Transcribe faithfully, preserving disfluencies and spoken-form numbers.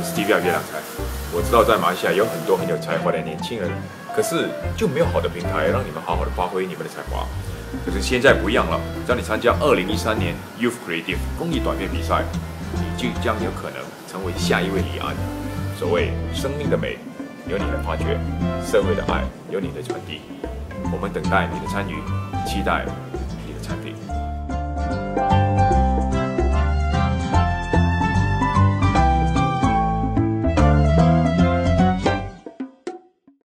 Stevia 月亮餐。我知道在马来西亚有很多很有才华的年轻人，可是就没有好的平台让你们好好的发挥你们的才华。可是现在不一样了，只要你参加二零一三年 Youth Creative 公益短片比赛，你就将有可能成为下一位李安。所谓生命的美，有你的发掘；社会的爱，有你的传递。我们等待你的参与，期待你的产品。